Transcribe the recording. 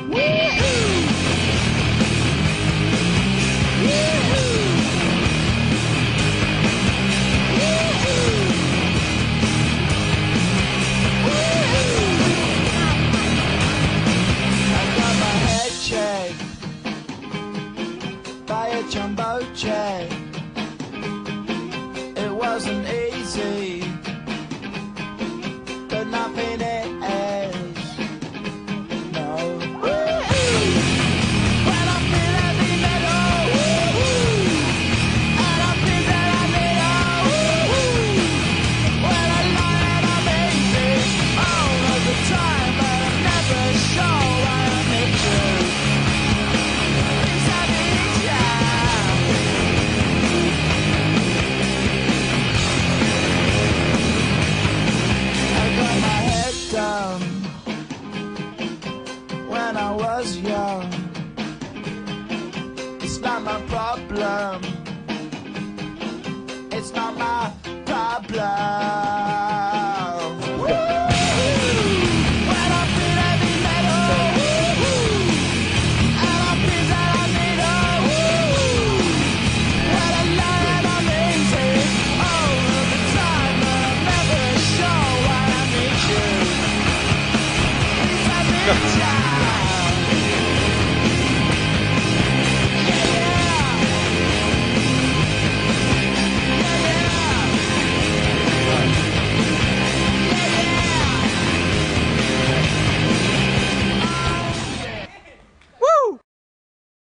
Jumbo jet. It wasn't easy, but nothing is. No. When I feel heavy metal, and I feel that I need when I lie and I'm easy all of the time, but I'm never sure why I need you. Things I need ya. When I was young, it's not my problem. It's not my problem.